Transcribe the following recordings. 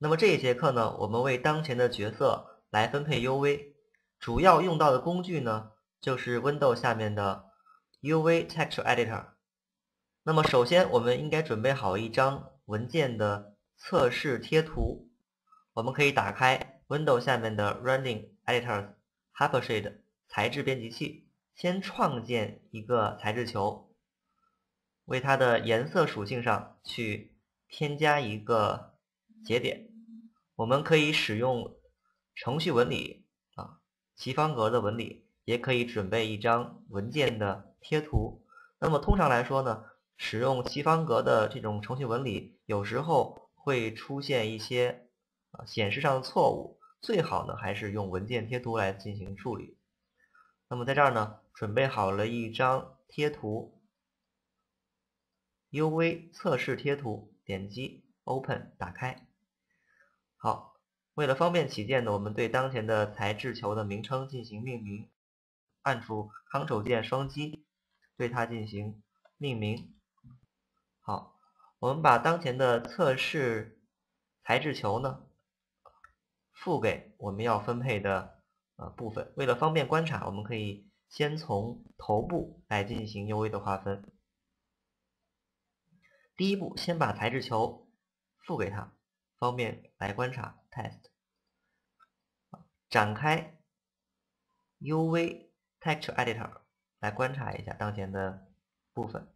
那么这一节课呢，我们为当前的角色来分配 UV，主要用到的工具呢，就是 Windows 下面的 UV Texture Editor。那么首先我们应该准备好一张文件的测试贴图，我们可以打开 Windows 下面的 Running Editors Hypershade 材质编辑器，先创建一个材质球，为它的颜色属性上去添加一个节点。我们可以使用程序纹理奇方格的纹理，也可以准备一张文件的贴图。那么通常来说呢，使用奇方格的这种程序纹理，有时候会出现一些显示上的错误，最好呢还是用文件贴图来进行处理。那么在这儿呢，准备好了一张贴图 UV 测试贴图，点击 Open 打开。好，为了方便起见呢，我们对当前的材质球的名称进行命名，按住 Ctrl 键双击，对它进行命名。好，我们把当前的测试材质球呢赋给我们要分配的部分。为了方便观察，我们可以先从头部来进行 UV 的划分。第一步，先把材质球赋给它，方便来观察 Test。展开 UV Texture Editor 来观察一下当前的部分。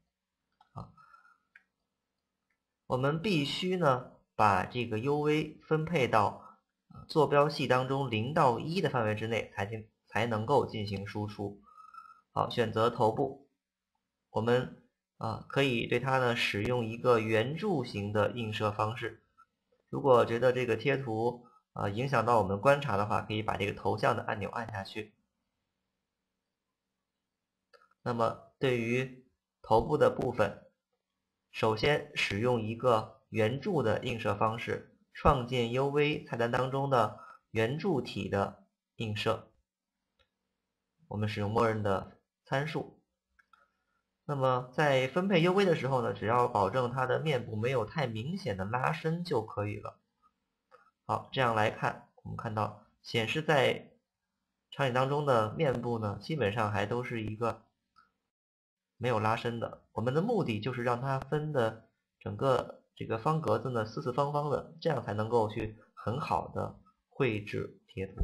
我们必须呢把这个 UV 分配到坐标系当中0到1的范围之内才能够进行输出。好，选择头部，我们可以对它呢使用一个圆柱形的映射方式。如果觉得这个贴图影响到我们观察的话，可以把这个头像的按钮按下去。那么对于头部的部分，首先使用一个圆柱的映射方式，创建 UV 菜单当中的圆柱体的映射。我们使用默认的参数。那么在分配 UV 的时候呢，只要保证它的面部没有太明显的拉伸就可以了。好，这样来看，我们看到显示在场景当中的面部呢，基本上还都是一个没有拉伸的。我们的目的就是让它分的整个这个方格子呢四四方方的，这样才能够去很好的绘制贴图。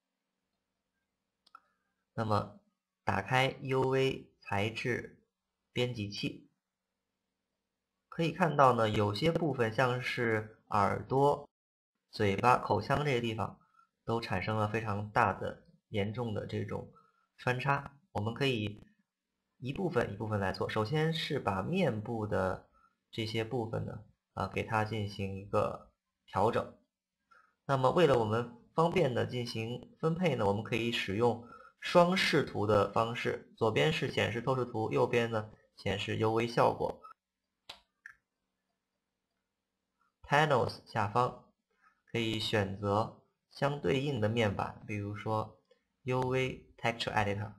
那么打开 UV 材质编辑器，可以看到呢，有些部分像是耳朵、嘴巴、口腔这些地方都产生了非常大的、严重的这种穿插。我们可以一部分一部分来做。首先是把面部的这些部分呢，给它进行一个调整。那么为了我们方便的进行分配呢，我们可以使用双视图的方式，左边是显示透视图，右边呢显示 UV 效果。Panels 下方可以选择相对应的面板，比如说 UV Texture Editor。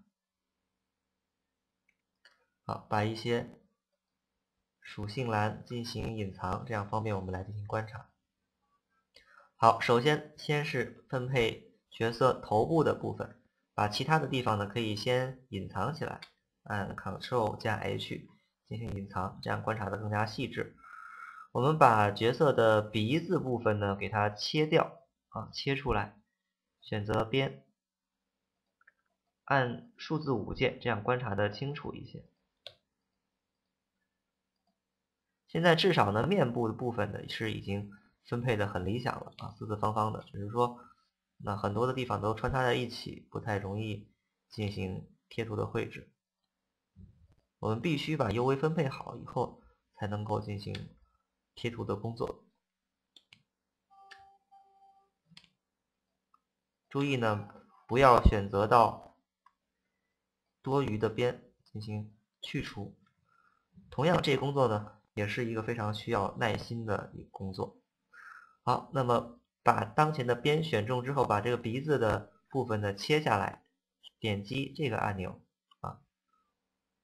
好，把一些属性栏进行隐藏，这样方便我们来进行观察。好，首先是分配角色头部的部分，把其他的地方呢可以先隐藏起来，按 Ctrl 加 H 进行隐藏，这样观察的更加细致。我们把角色的鼻子部分呢给它切掉切出来，选择边，按数字5键，这样观察的清楚一些。现在至少呢面部的部分呢是已经分配的很理想了四四方方的，只是说那很多的地方都穿插在一起，不太容易进行贴图的绘制。我们必须把 UV 分配好以后，才能够进行贴图的工作。注意呢，不要选择到多余的边进行去除。同样，这个工作呢，也是一个非常需要耐心的一个工作。好，那么把当前的边选中之后，把这个鼻子的部分呢切下来，点击这个按钮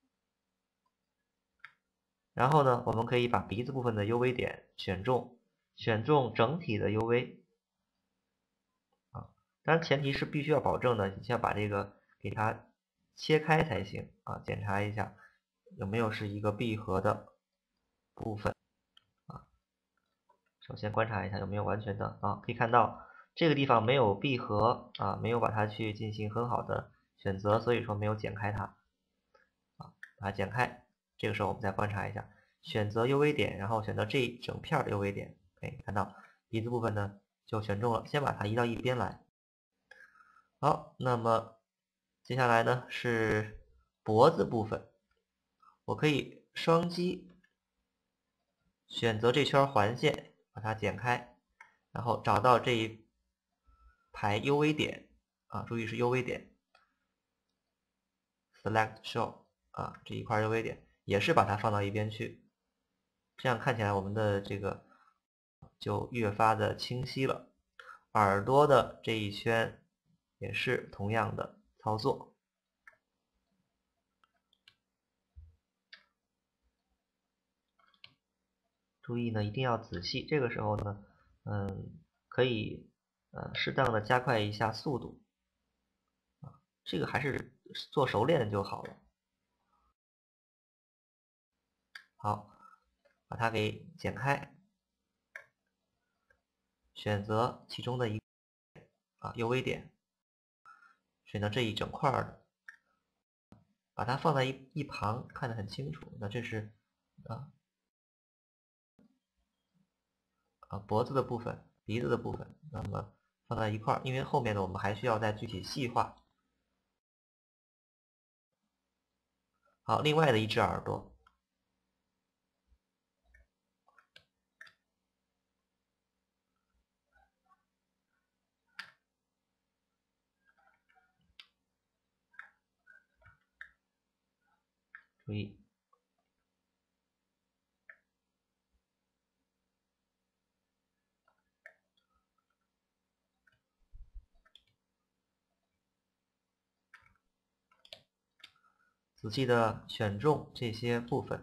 然后呢，我们可以把鼻子部分的 UV 点选中， 选中整体的 UV 啊，当然前提是必须要保证的，你要把这个给它切开才行啊，检查一下有没有是一个闭合的部分啊。首先观察一下有没有完全的啊，可以看到这个地方没有闭合啊，没有把它去进行很好的选择，所以说没有剪开它啊，把它剪开。这个时候我们再观察一下，选择 UV 点，然后选择这一整片的 UV 点，可以看到鼻子部分呢就选中了，先把它移到一边来。好，那么接下来呢是脖子部分，我可以双击选择这圈环线，把它剪开，然后找到这一排 UV 点啊，注意是 UV 点 ，Select Show 啊，这一块 UV 点也是把它放到一边去，这样看起来我们的这个就越发的清晰了。耳朵的这一圈也是同样的操作。注意呢，一定要仔细。这个时候呢，可以适当的加快一下速度啊，这个还是做熟练就好了。好，把它给剪开，选择其中的一啊 UV 点，选择这一整块的，把它放在一旁，看得很清楚。那这是啊脖子的部分、鼻子的部分，那么放在一块儿，因为后面呢我们还需要再具体细化。好，另外的一只耳朵，注意仔细的选中这些部分，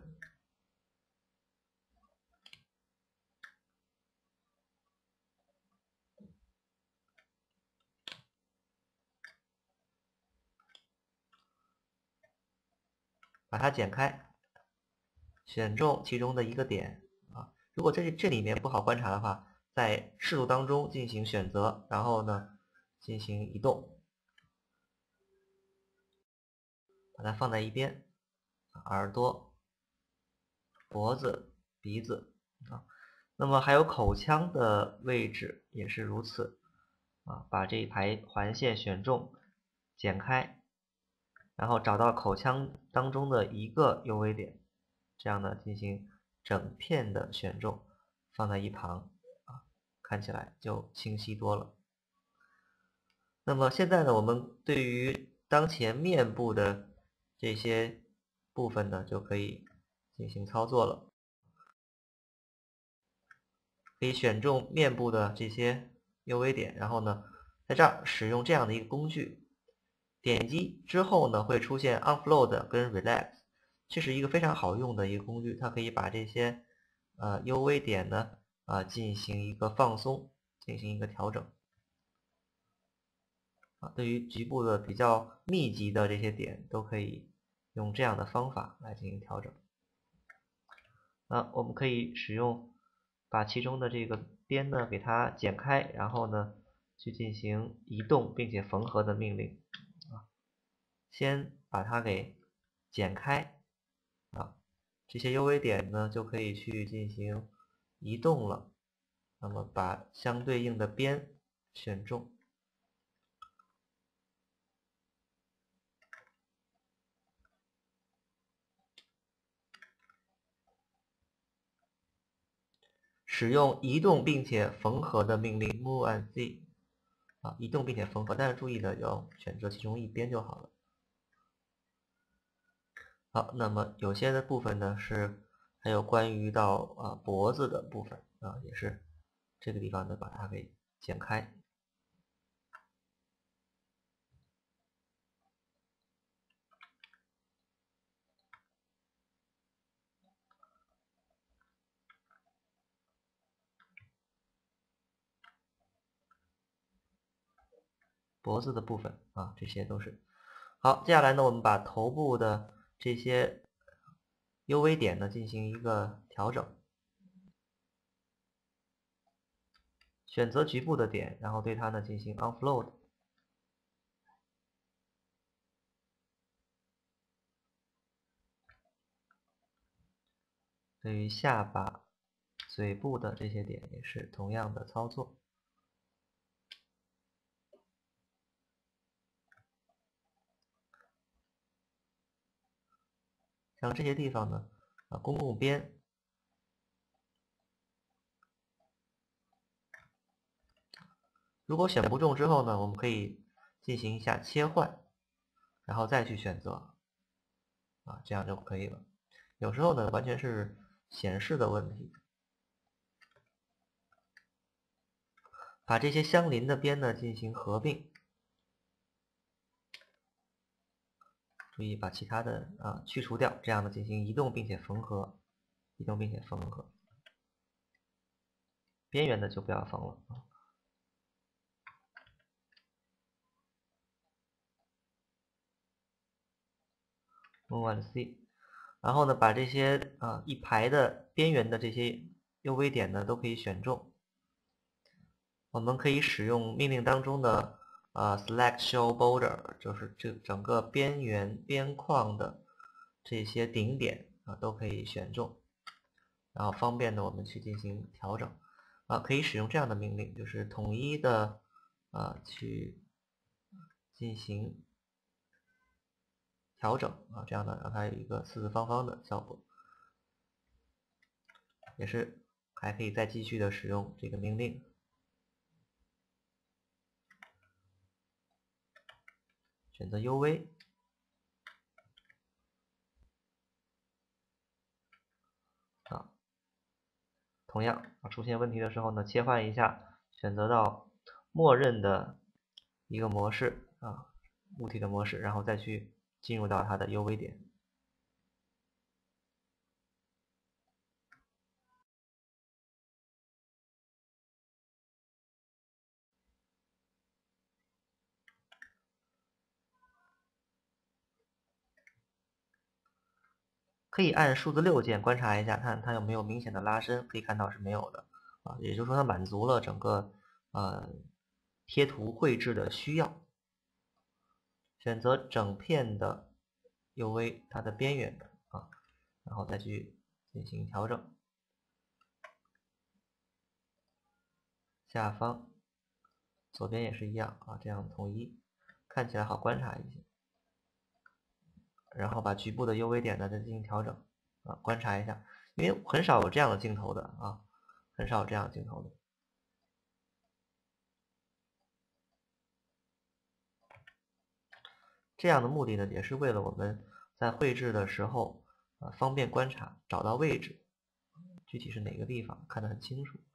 把它剪开，选中其中的一个点啊。如果这里面不好观察的话，在视图当中进行选择，然后呢进行移动，把它放在一边。耳朵、脖子、鼻子啊，那么还有口腔的位置也是如此啊。把这一排环线选中，剪开，然后找到口腔当中的一个 UV 点，这样呢进行整片的选中，放在一旁啊，看起来就清晰多了。那么现在呢，我们对于当前面部的这些部分呢，就可以进行操作了。可以选中面部的这些 UV 点，然后呢，在这儿使用这样的一个工具，点击之后呢，会出现 Unfold 跟 Relax，这是一个非常好用的一个工具，它可以把这些UV 点呢进行一个放松，进行一个调整。对于局部的比较密集的这些点，都可以用这样的方法来进行调整。我们可以使用把其中的这个边呢给它剪开，然后呢去进行移动并且缝合的命令先把它给剪开这些 UV 点呢就可以去进行移动了。那么把相对应的边选中。使用移动并且缝合的命令 move and z 移动并且缝合，但是注意呢，要选择其中一边就好了。好，那么有些的部分呢是还有关于到脖子的部分也是这个地方呢把它给剪开。 脖子的部分啊，这些都是。好，接下来呢，我们把头部的这些 UV 点呢进行一个调整，选择局部的点，然后对它呢进行 unfloat。对于下巴、嘴部的这些点也是同样的操作。像这些地方呢，公共边，如果选不中之后呢，我们可以进行一下切换，然后再去选择，这样就可以了。有时候呢，完全是显示的问题。把这些相邻的边呢进行合并，注意把其他的去除掉，这样呢进行移动并且缝合，移动并且缝合。边缘的就不要缝了啊。Move on C， 然后呢把这些一排的边缘的这些 UV 点呢都可以选中。我们可以使用命令当中的select show border， 就是这整个边缘边框的这些顶点都可以选中，然后方便的我们去进行调整可以使用这样的命令，就是统一的去进行调整这样呢让它有一个四四方方的效果，也是还可以再继续的使用这个命令。选择 UV， 同样出现问题的时候呢，切换一下，选择到默认的一个模式物体的模式，然后再去进入到它的 UV 点。可以按数字6键观察一下，看它有没有明显的拉伸，可以看到是没有的也就是说它满足了整个贴图绘制的需要。选择整片的 UV 它的边缘然后再去进行调整。下方左边也是一样这样统一，看起来好观察一些。然后把局部的 UV 点呢再进行调整观察一下，因为很少有这样的镜头的很少有这样的镜头的。这样的目的呢，也是为了我们在绘制的时候方便观察，找到位置，具体是哪个地方看得很清楚。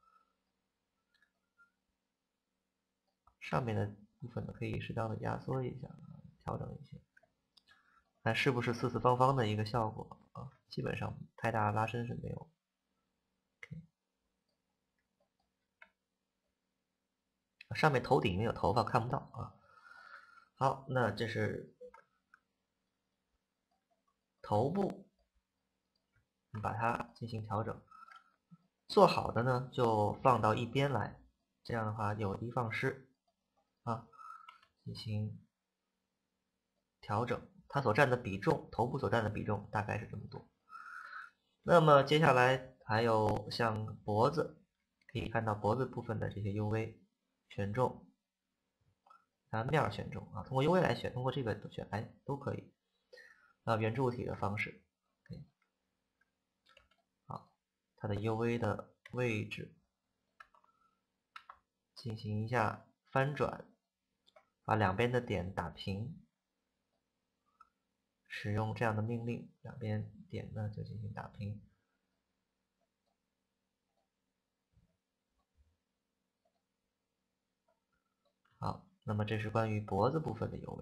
上面的部分呢，可以适当的压缩一下，调整一些，看是不是四四方方的一个效果基本上太大拉伸是没有。上面头顶没有头发看不到好，那这是头部，把它进行调整。做好的呢就放到一边来，这样的话有的放矢进行调整，它所占的比重，头部所占的比重大概是这么多。那么接下来还有像脖子，可以看到脖子部分的这些 UV 选中，面选中通过 UV 来选，通过这个选都可以。圆柱体的方式，好，它的 UV 的位置进行一下翻转，把两边的点打平。使用这样的命令，两边点呢就进行打平。好，那么这是关于脖子部分的 UV。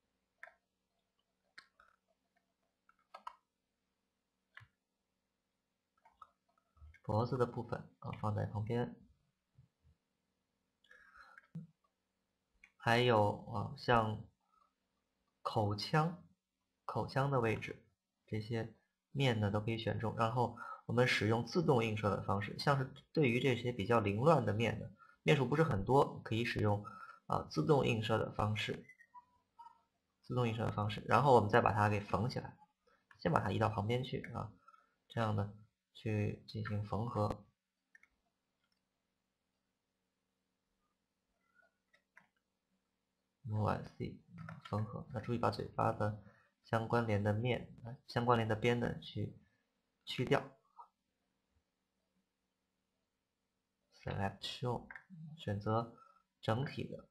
脖子的部分放在旁边。 还有像口腔的位置，这些面呢都可以选中，然后我们使用自动映射的方式，像是对于这些比较凌乱的面呢，面数不是很多，可以使用自动映射的方式，然后我们再把它给缝起来，先把它移到旁边去这样呢去进行缝合。MOC 缝合，那注意把嘴巴的相关联的面、相关联的边呢去掉。Select Show， 选择整体的，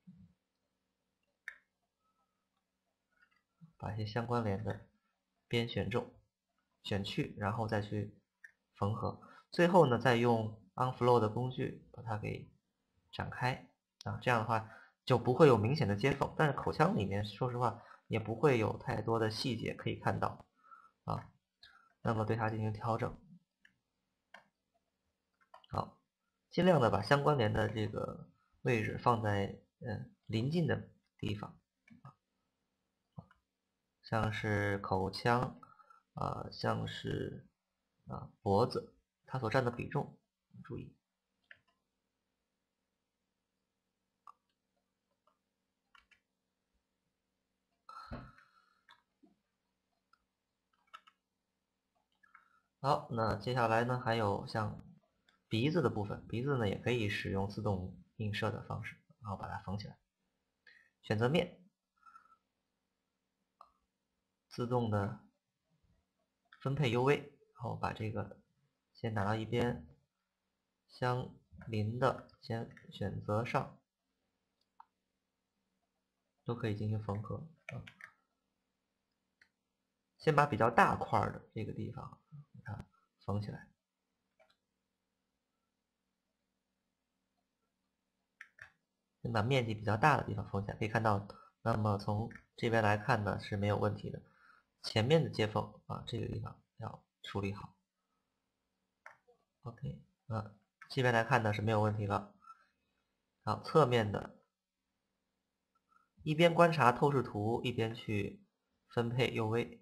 把一些相关联的边选中、选去，然后再去缝合。最后呢，再用 OnFlow 的工具把它给展开这样的话就不会有明显的接缝，但是口腔里面说实话也不会有太多的细节可以看到那么对它进行调整。好，尽量的把相关联的这个位置放在临近的地方，像是口腔像是脖子，它所占的比重，注意。好，那接下来呢，还有像鼻子的部分，鼻子呢也可以使用自动映射的方式，然后把它缝起来。选择面，自动的分配 UV，然后把这个先拿到一边，相邻的先选择上，都可以进行缝合先把比较大块的这个地方给它缝起来。先把面积比较大的地方缝起来，可以看到，那么从这边来看呢是没有问题的。前面的接缝这个地方要处理好。OK，这边来看呢是没有问题了。好，侧面的，一边观察透视图，一边去分配 UV。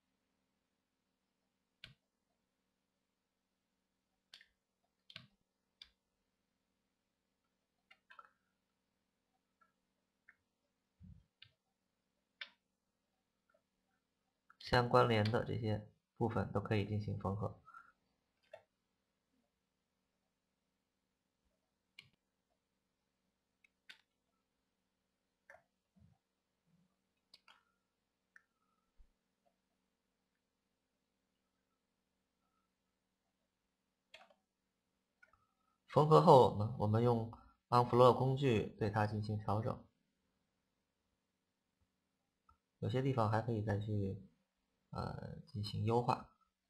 相关联的这些部分都可以进行缝合。缝合后呢，我们用 OnFlow 工具对它进行调整，有些地方还可以再去进行优化。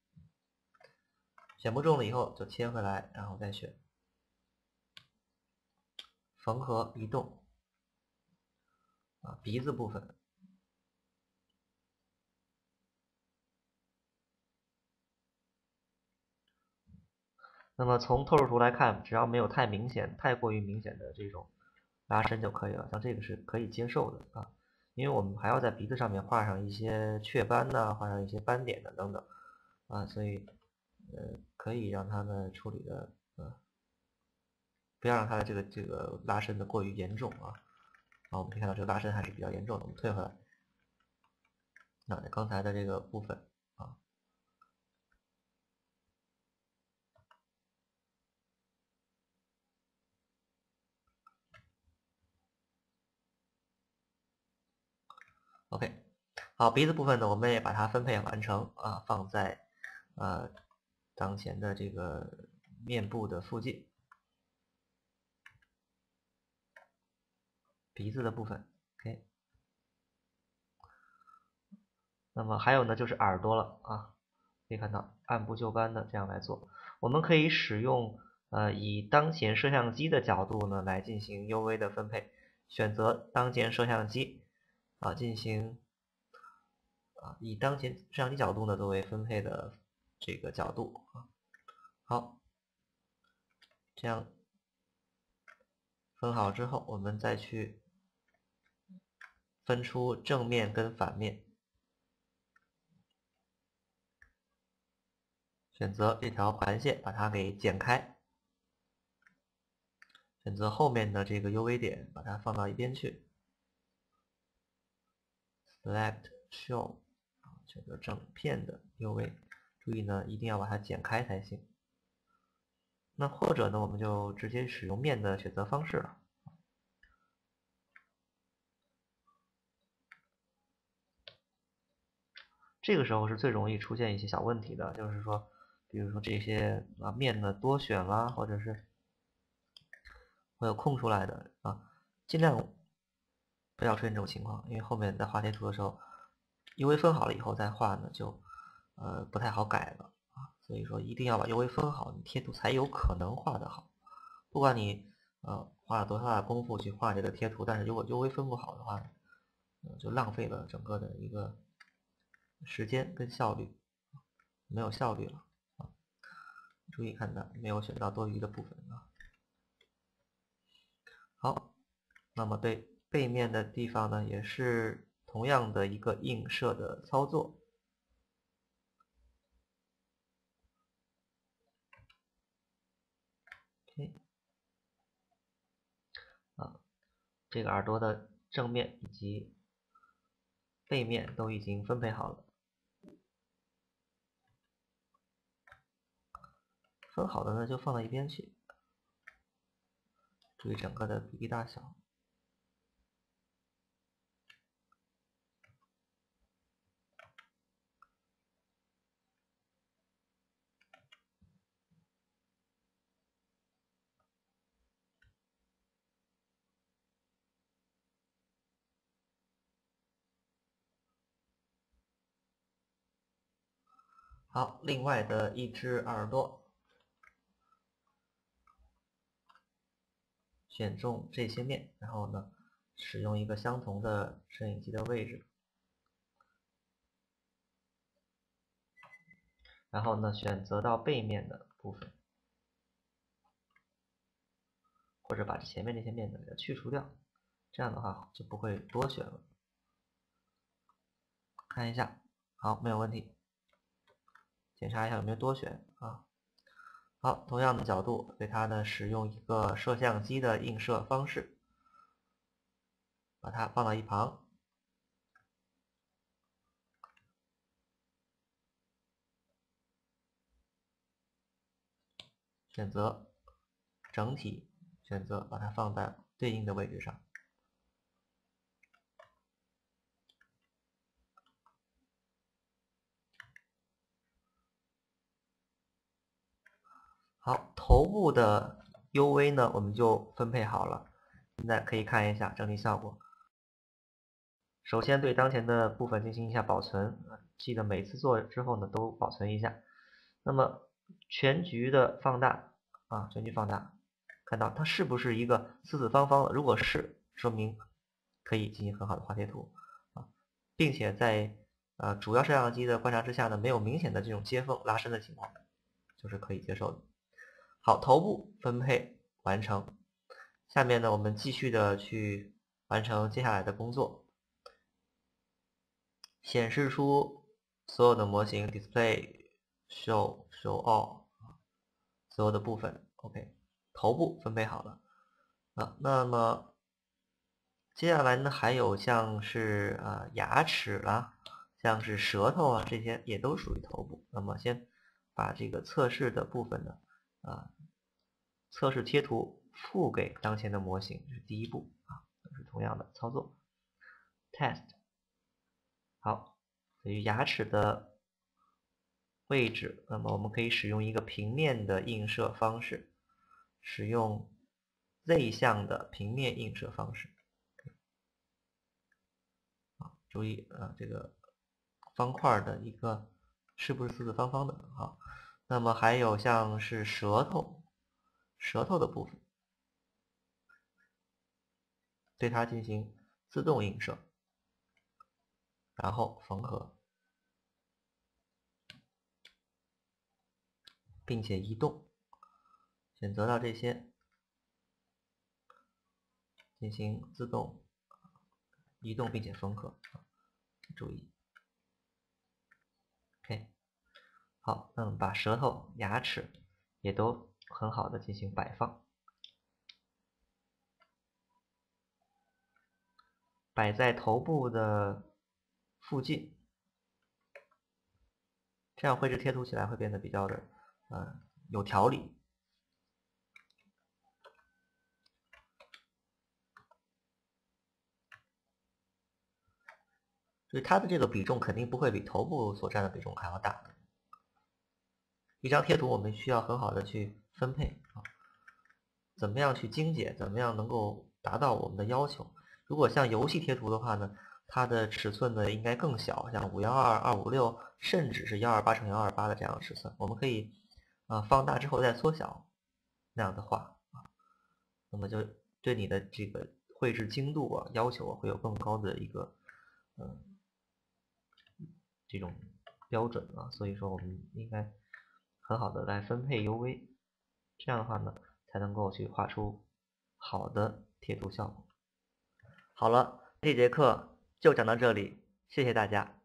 选不中了以后就切回来，然后再选缝合移动鼻子部分。那么从透视图来看，只要没有太过于明显的这种拉伸就可以了，像这个是可以接受的因为我们还要在鼻子上面画上一些雀斑画上一些斑点等等所以可以让它们处理的不要让它的这个拉伸的过于严重我们可以看到这个拉伸还是比较严重的，我们退回来。那刚才的这个部分OK， 好，鼻子部分呢，我们也把它分配完成放在当前的这个面部的附近。鼻子的部分 ，OK。那么还有呢，就是耳朵了可以看到按部就班的这样来做。我们可以使用以当前摄像机的角度呢来进行 UV 的分配，选择当前摄像机进行以当前摄像机角度呢作为分配的这个角度好，这样分好之后，我们再去分出正面跟反面，选择这条环线把它给剪开，选择后面的这个 UV 点把它放到一边去 ，Select Show， 选择整片的 UV， 注意呢一定要把它剪开才行。那或者呢我们就直接使用面的选择方式了。这个时候是最容易出现一些小问题的，就是说，比如说这些面呢多选啦，或者是会有空出来的尽量不要出现这种情况，因为后面在画贴图的时候，UV 分好了以后再画呢就不太好改了所以说一定要把 UV 分好，你贴图才有可能画得好。不管你花了多大的功夫去画这个贴图，但是如果 UV 分不好的话，就浪费了整个的一个时间跟效率，没有效率了注意看到没有选到多余的部分好，那么对背面的地方呢，也是同样的一个映射的操作。OK，这个耳朵的正面以及背面都已经分配好了。分好的呢就放到一边去，注意整个的比例大小。好，另外的一只耳朵，选中这些面，然后呢，使用一个相同的摄影机的位置，然后呢，选择到背面的部分，或者把前面那些面呢给它去除掉，这样的话就不会多选了。看一下，好，没有问题。检查一下有没有多选好，同样的角度，对它呢使用一个摄像机的映射方式，把它放到一旁，选择整体，选择把它放在对应的位置上。好，头部的 UV 呢我们就分配好了，现在可以看一下整体效果。首先对当前的部分进行一下保存，记得每次做之后呢都保存一下。那么全局的放大全局放大，看到它是不是一个四四方方的？如果是，说明可以进行很好的画贴图并且在主要摄像机的观察之下呢，没有明显的这种接缝拉伸的情况，就是可以接受的。好，头部分配完成，下面呢我们继续的去完成接下来的工作，显示出所有的模型 display show all 所有的部分 OK， 头部分配好了那么接下来呢还有像是牙齿啦，像是舌头这些也都属于头部。那么先把这个测试的部分呢测试贴图付给当前的模型，这是第一步都是同样的操作 test。 好，对于牙齿的位置，那么我们可以使用一个平面的映射方式，使用 Z 向的平面映射方式注意这个方块的一个是不是四四方方的那么还有像是舌头的部分，对它进行自动映射，然后缝合，并且移动，选择到这些进行自动移动并且缝合，注意。OK， 好，那么把舌头、牙齿也都很好的进行摆放，摆在头部的附近，这样绘制贴图起来会变得比较的有条理。所以它的这个比重肯定不会比头部所占的比重还要大。一张贴图我们需要很好的去分配啊，怎么样去精简，怎么样能够达到我们的要求。如果像游戏贴图的话呢，它的尺寸呢应该更小，像512、256，甚至是128×128的这样的尺寸，我们可以放大之后再缩小，那样的话那么就对你的这个绘制精度要求会有更高的一个这种标准所以说我们应该很好的来分配 UV， 这样的话呢才能够去画出好的贴图效果。好了，这节课就讲到这里，谢谢大家。